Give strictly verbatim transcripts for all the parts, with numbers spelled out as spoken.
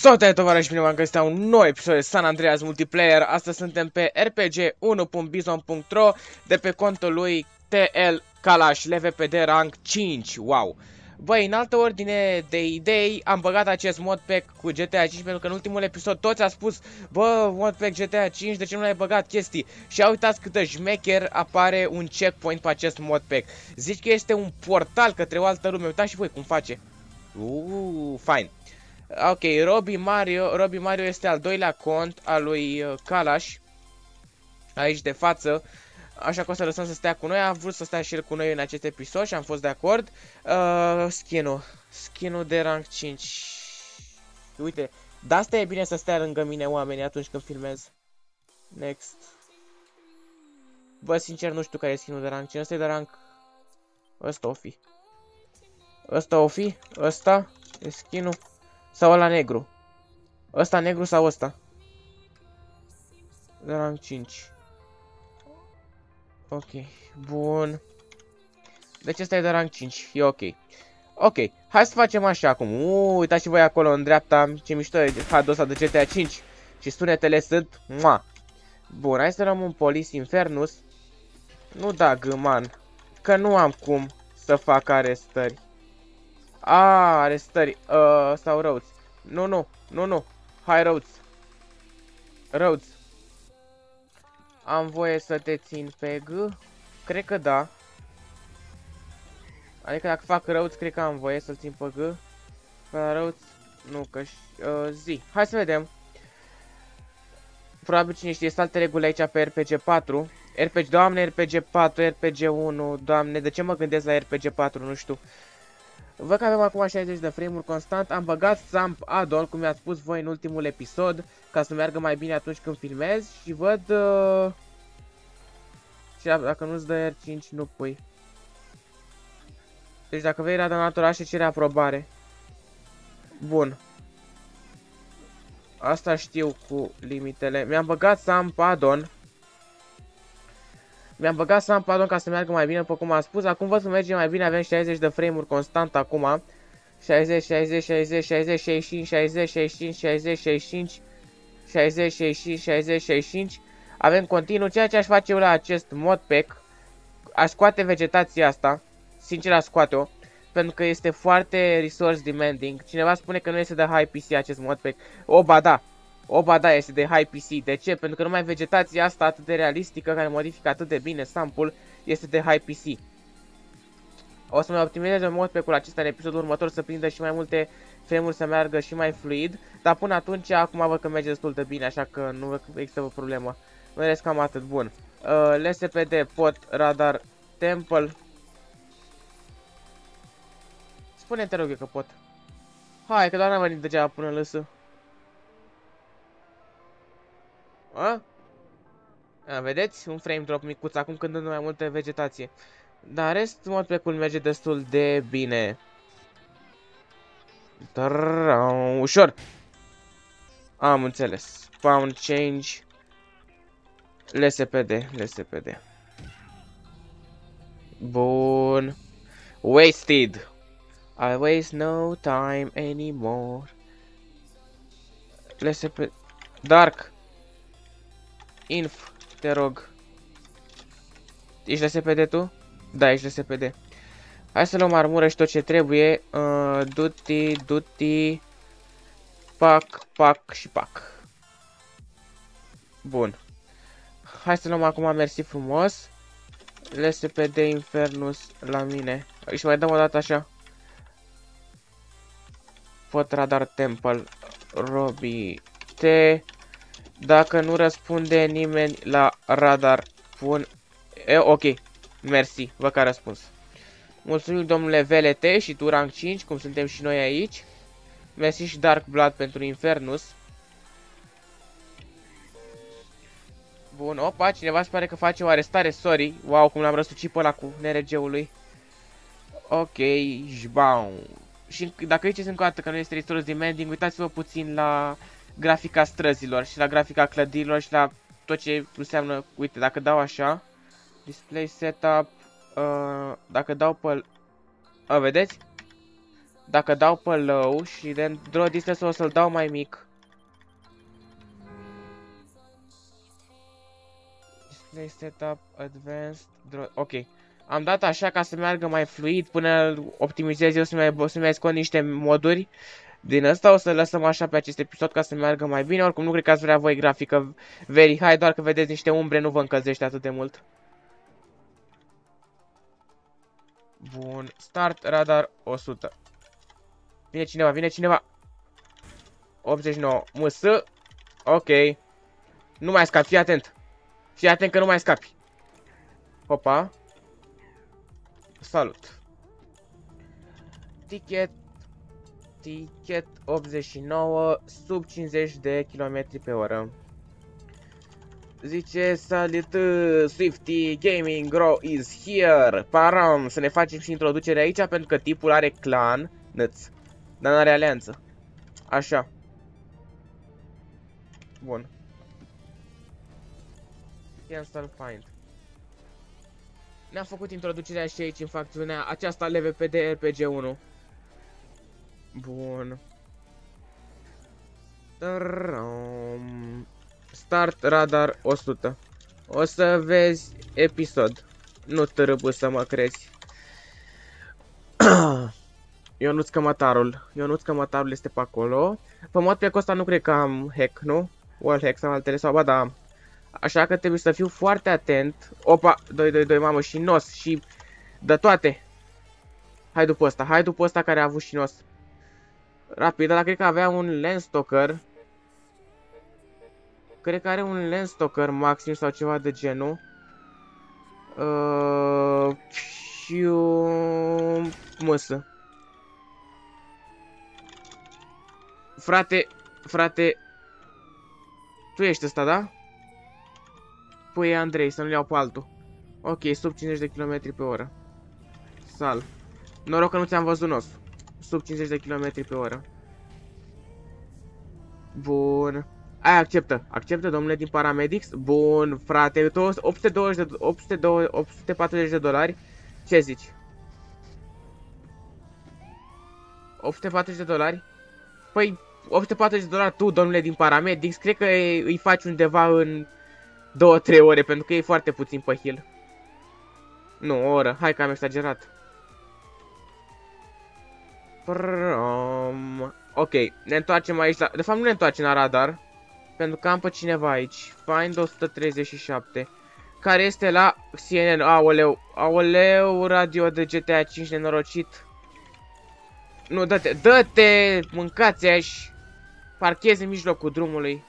Salutare tovarăși, bine v-am găsit la un nou episod de San Andreas Multiplayer. Astăzi suntem pe r p g unu punct bizon punct ro de pe contul lui T L Kalash, L V P D rank cinci. Wow! Băi, în altă ordine de idei, am băgat acest modpack cu G T A cinci pentru că în ultimul episod toți a spus: bă, modpack G T A cinci, de ce nu l-ai băgat chestii? Și a uitați cât de șmecher apare un checkpoint pe acest modpack. Zici că este un portal către o altă lume. Uitați și voi cum face. Uuu, fine. Ok, Robbie Mario, Robbie Mario este al doilea cont al lui uh, Kalash, aici de față, așa că o să lăsăm să stea cu noi. A vrut să stea și el cu noi în acest episod și am fost de acord. uh, Skin-ul, skin-ul de rank cinci. Uite, de asta e bine să stea lângă mine oamenii atunci când filmez. Next. Bă, sincer nu știu care e skin-ul de rank cinci, ăsta e de rank... Ăsta o fi. Ăsta o fi, ăsta e skin-ul. Sau ăla negru. Ăsta negru sau ăsta? De rank cinci. Ok, bun. Deci ăsta e de rank cinci, e ok. Ok, hai să facem așa acum. Uuu, uitați și voi acolo în dreapta ce mișto e hadul ăsta de G T A cinci. Și sunetele sunt... Mua. Bun, hai să luăm un Police Infernus. Nu da gâman, că nu am cum să fac arestări. A, arestări, uh, sau roads. Nu, nu, nu, nu. Hai, roads. Roads. Am voie să te țin pe G? Cred că da. Adică dacă fac roads, cred că am voie să-l țin pe G. Pe la roads, nu, că uh, zi. Hai să vedem. Probabil cine știe, sunt alte reguli aici pe R P G patru. R P G, doamne, R P G patru, R P G unu, doamne, de ce mă gândesc la R P G patru, nu știu. Văd că avem acum șaizeci de frame-uri constant. Am băgat Samp Add-on, cum mi-ați spus voi în ultimul episod, ca să meargă mai bine atunci când filmez. Și văd... Uh... Și dacă nu-ți dă R cinci, nu pui. Deci dacă vei radanator, așa cere aprobare. Bun. Asta știu cu limitele. Mi-am băgat Samp Add-on. Mi-am băgat Samp Add-on ca să meargă mai bine, după cum am spus. Acum văd că merge mai bine, avem șaizeci de frame-uri constant acum. șaizeci, șaizeci, șaizeci, șaizeci, șaizeci și cinci, șaizeci, șaizeci și cinci, șaizeci, șaizeci și cinci, șaizeci, șaizeci și cinci, șaizeci, șaizeci și cinci. Avem continuu, ceea ce aș face eu la acest modpack. Aș scoate vegetația asta. Sincer aș scoate-o, pentru că este foarte resource demanding. Cineva spune că nu este de high P C acest modpack. O, ba da. O, ba da, este de high P C. De ce? Pentru că numai vegetația asta atât de realistică, care modifică atât de bine sample, este de high P C. O să mai optimizez modpack-ul acesta în episodul următor, să prindă și mai multe frame-uri, să meargă și mai fluid. Dar până atunci, acum văd că merge destul de bine, așa că nu există o problemă. În rest, cam atât. Bun. Uh, L S P D, pot, radar, temple. Spune-te, rog eu, că pot. Hai, că doar n-am venit degeaba până lăsă. A? A, vedeți? Un frame drop micuț, acum când dă mai multă vegetație. Dar rest, modpack-ul merge destul de bine. Trrrr, ușor. Am înțeles. Spawn change. L S P D, L S P D. Bun. Wasted. I waste no time anymore. L S P D. Dark. Inf, te rog. Ești L S P D tu? Da, ești L S P D. Hai să luăm armură și tot ce trebuie. Uh, du-ti, du-ti. Pac, pac și pac. Bun. Hai să luăm acum, mersi frumos. L S P D Infernus la mine. Și mai dăm o dată așa. Pot radar temple. Robbie T. Dacă nu răspunde nimeni la radar, pun... E, ok. Mersi, vă că a răspuns. Mulțumim, domnule V L T și tu rank cinci, cum suntem și noi aici. Mersi și Dark Blood pentru Infernus. Bun, opa, cineva se pare că face o arestare, sorry. Wow, cum l-am răsucit pe ăla cu N R G-ului. Ok, jbau. Și dacă ziceți încă o dată că nu este resource demanding, uitați-vă puțin la grafica străzilor și la grafica clădirilor și la tot ce înseamnă. Uite, dacă dau așa, display setup, uh, dacă dau pe... A, vedeți? Dacă dau pe low și de draw distance o să-l dau mai mic. Display setup, advanced, draw. Ok. Am dat așa ca să meargă mai fluid până optimizez eu să mai, să mai scot niște moduri din ăsta. O să lăsăm așa pe acest episod ca să meargă mai bine. Oricum nu cred că ați vrea voi grafică very high, doar că vedeți niște umbre, nu vă încălzește atât de mult. Bun. Start radar o sută. Vine cineva, vine cineva. optzeci și nouă. M S. Ok. Nu mai scapi, fii atent. Fii atent că nu mai scapi. Hopa. Salut. Ticket. Ticket optzeci și nouă. Sub cincizeci de kilometri pe oră. Zice, salut, Swifty Gaming Grow is here. Param, să ne facem și introducere aici pentru că tipul are clan, năț, dar nu are alianță. Așa. Bun. Cancel find. Ne-am făcut introducerea și aici în facțiunea aceasta L V P D R P G unu. Bun. Start radar o sută. O să vezi episod. Nu târâbă să mă crezi. Ionuț Cămătarul. Ionuț Cămătarul este pe acolo. Pe mod pe ăsta nu cred că am hack, nu? Wall hack sau altele sau ba da am. Așa că trebuie să fiu foarte atent. Opa, doi doi doi, mamă, și nos și de toate. Hai după ăsta, hai după ăsta care a avut și nos. Rapid, dar cred că avea un Landstalker. Cred că are un Landstalker maxim sau ceva de genul. Uh, și un măsă. Frate, frate. Tu ești ăsta, da? Păi Andrei, să nu-l iau pe altul. Ok, sub cincizeci de kilometri pe oră. Sal. Noroc că nu ți-am văzut nosul. Sub cincizeci de kilometri pe oră. Bun. Ai, acceptă. Acceptă, domnule, din Paramedics. Bun, frate. opt sute douăzeci de, opt sute douăzeci, opt sute patruzeci de dolari. Ce zici? opt sute patruzeci de dolari? Păi, opt sute patruzeci de dolari tu, domnule, din Paramedics. Cred că îi faci undeva în două trei ore, pentru că e foarte puțin pe heal. Nu, o oră. Hai că am exagerat. Prom. Ok, ne întoarcem aici la... De fapt nu ne întoarcem la radar, pentru că am pe cineva aici. Find o sută treizeci și șapte, care este la C N N. Aoleu, aoleu, radio de G T A cinci nenorocit. Nu, dă-te, dă-te, mâncați aici. Parchezi în mijlocul drumului.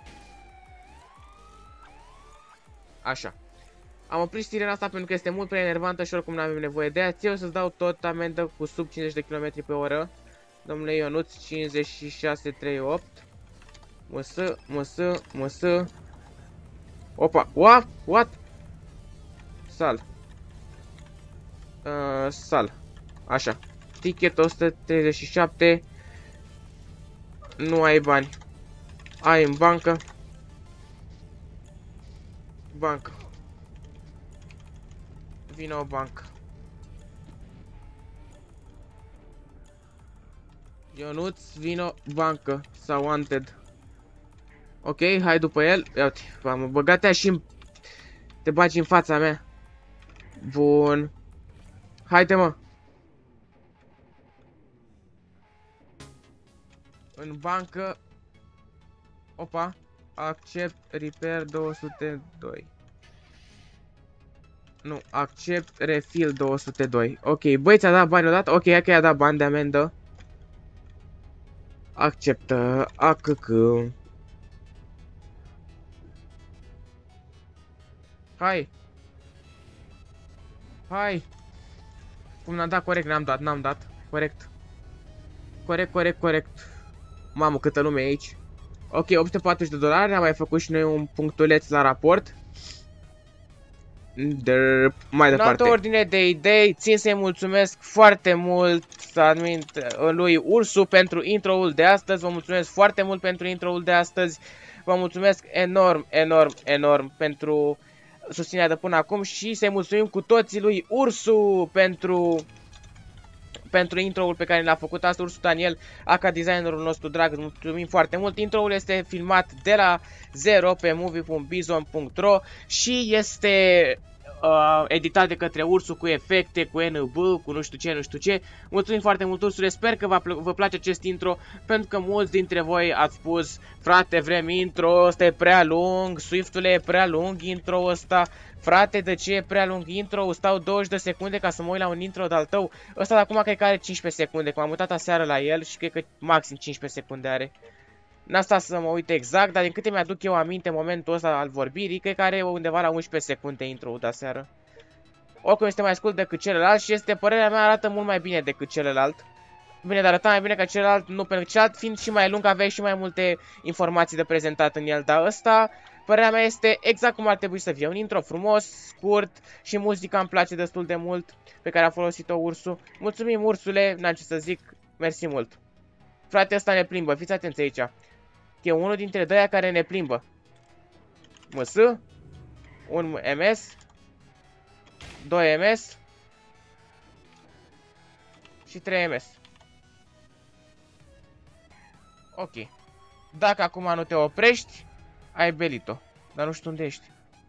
Așa. Am oprit sirena asta pentru că este mult prea enervantă și oricum nu avem nevoie de ea. Eu să-ți dau tot amendă cu sub cincizeci de kilometri pe oră. Domnule Ionuț, cincizeci și șase treizeci și opt. Măsă, măsă, măsă. Opa, what? What? Sal. Uh, sal. Așa. Ticket o sută treizeci și șapte. Nu ai bani. Ai în bancă. Bancă. Vine o bancă. Ionuț, vino bancă. Sau wanted. Ok, hai după el. Ia uite, m-am băgat și în... Te bagi în fața mea. Bun. Haide, mă. În bancă. Opa. Accept repair două sute doi. Nu, accept refill două sute doi. Ok, băi, ți-a dat bani odată? Ok, hai că i-a dat bani de amendă. Acceptă. A C C. Hai. Hai. Cum n-am dat corect, n-am dat, n-am dat. Corect. Corect, corect, corect. Mamă, câtă lume e aici. Ok, opt sute patruzeci de dolari. Am mai făcut și noi un punctuleț la raport. Derp, mai departe. În altă ordine de idei, țin să-i mulțumesc foarte mult admin, lui Ursu pentru intro-ul de astăzi. Vă mulțumesc foarte mult pentru intro-ul de astăzi. Vă mulțumesc enorm, enorm, enorm pentru susținerea de până acum și să-i mulțumim cu toții lui Ursu pentru pentru intro-ul pe care l-a făcut astăzi Ursu Daniel, aka designerul nostru drag, mulțumim foarte mult. Intro-ul este filmat de la zero pe movie punct bizon punct ro și este uh, editat de către Ursu cu efecte, cu N B, cu nu știu ce, nu știu ce. Mulțumim foarte mult, Ursule, sper că vă place acest intro, pentru că mulți dintre voi ați spus: frate, vrem intro, ăsta e prea lung, Swiftule e prea lung intro ăsta. Frate, de ce e prea lung intro? Stau douăzeci de secunde ca să mă uit la un intro de-al tău. Ăsta de acum cred că are cincisprezece secunde, că m-am mutat aseară la el și cred că maxim cincisprezece secunde are. N-a stat să mă uit exact, dar din câte mi-aduc eu aminte în momentul ăsta al vorbirii, cred că are undeva la unsprezece secunde intro-ul de aseară. Oricum este mai scurt decât celălalt și este, părerea mea, arată mult mai bine decât celălalt. Bine, dar arăta mai bine ca celălalt, nu, pentru că celălalt fiind și mai lung aveai și mai multe informații de prezentat în el, dar ăsta, părerea mea, este exact cum ar trebui să fie. Un intro frumos, scurt și muzica îmi place destul de mult pe care a folosit-o Ursu. Mulțumim, Ursule, n-am ce să zic, mersi mult. Frate, ăsta ne plimbă, fiți atenți aici. E unul dintre dăia care ne plimbă. M S, un M S, doi M S și trei M S. Ok. Dacă acum nu te oprești, ai belit-o. Dar nu știu unde ești.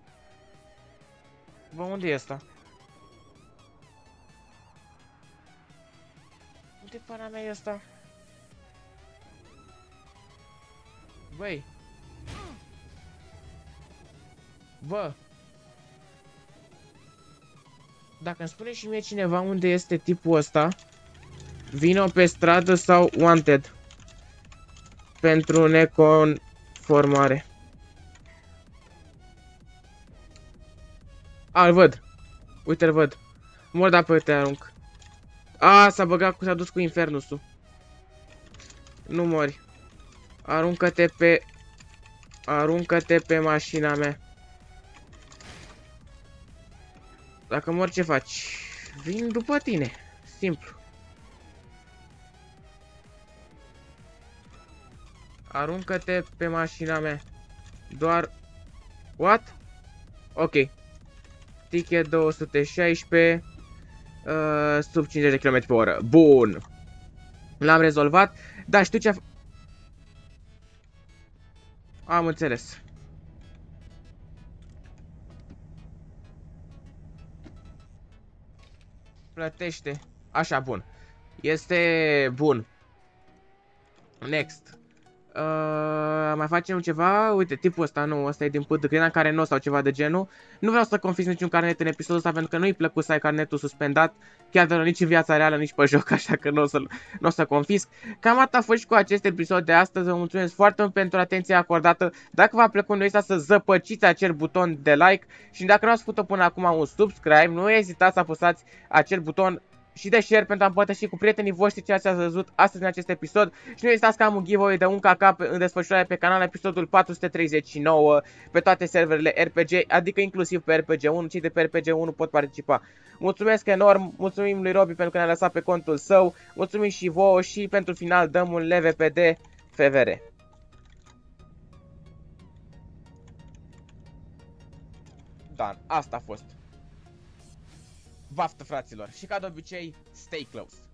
Bă, unde e ăsta? Unde pana mea e ăsta? Băi. Bă. Dacă îmi spune și mie cineva unde este tipul ăsta, vino pe stradă sau wanted. Pentru neconformare. A, îl văd. Uite, îl văd. Mor, da, pe te arunc. A, s-a băgat, s-a dus cu infernusul. Nu mori. Aruncă-te pe... Aruncă-te pe mașina mea. Dacă mor, ce faci? Vin după tine. Simplu. Aruncă-te pe mașina mea. Doar... What? Ok. Ticket două sute șaisprezece. Uh, sub cincizeci de kilometri pe oră. Bun. L-am rezolvat. Da, știu ce... Am înțeles. Plătește. Așa, bun. Este bun. Next. Uh, mai facem ceva? Uite, tipul ăsta, nu, ăsta e din P D Credeam carnet sau ceva de genul. Nu vreau să confisc niciun carnet în episodul ăsta pentru că nu-i plăcut să ai carnetul suspendat, chiar de nici în viața reală, nici pe joc, așa că nu o să, n-o să confisc. Cam atât a fost și cu acest episod de astăzi. Vă mulțumesc foarte mult pentru atenția acordată. Dacă v-a plăcut, nu uitați să zăpăciți acel buton de like și dacă nu ați făcut-o până acum un subscribe, nu ezitați să apăsați acel buton și de share pentru a împărtăși cu prietenii voștri ceea ce ați văzut astăzi în acest episod. Și nu uitați că am un giveaway de un K K în desfășurare pe canal, episodul patru sute treizeci și nouă, pe toate serverele R P G, adică inclusiv pe R P G unu, cei de pe R P G unu pot participa. Mulțumesc enorm, mulțumim lui Robi pentru că ne-a lăsat pe contul său, mulțumim și vouă și pentru final dăm un L V P D F V R. Da, asta a fost. Baftă, fraților, și ca de obicei, stay close.